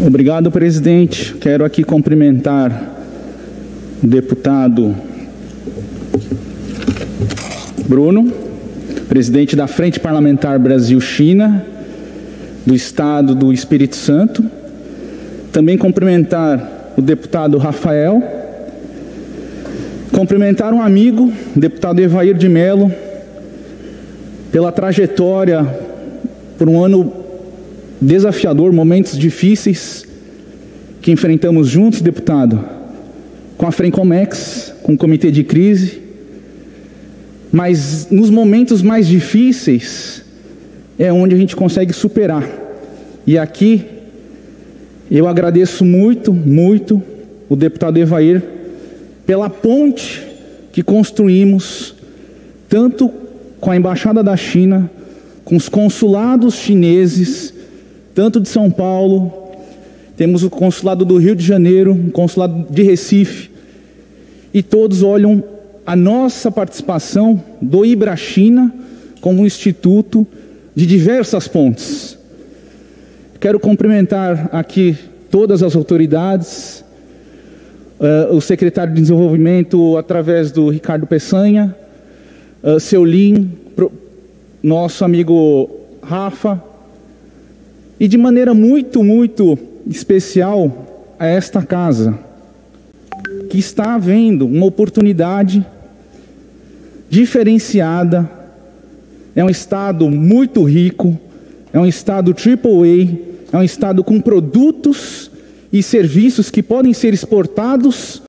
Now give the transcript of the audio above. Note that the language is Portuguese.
Obrigado, presidente. Quero aqui cumprimentar o deputado Bruno, presidente da Frente Parlamentar Brasil-China, do Estado do Espírito Santo. Também cumprimentar o deputado Rafael. Cumprimentar um amigo, o deputado Evair de Mello, pela trajetória, por um ano desafiador, momentos difíceis que enfrentamos juntos, deputado, com a Frencomex, com o Comitê de Crise. Mas nos momentos mais difíceis é onde a gente consegue superar. E aqui eu agradeço muito, muito o deputado Evair pela ponte que construímos, tanto com a Embaixada da China, com os consulados chineses, tanto de São Paulo, temos o consulado do Rio de Janeiro, o consulado de Recife, e todos olham a nossa participação do IBRA-China como um instituto de diversas pontes. Quero cumprimentar aqui todas as autoridades, o secretário de Desenvolvimento, através do Ricardo Peçanha, seu Lin, nosso amigo Rafa, e de maneira muito, muito especial a esta casa, que está havendo uma oportunidade diferenciada. É um estado muito rico, é um estado AAA, é um estado com produtos e serviços que podem ser exportados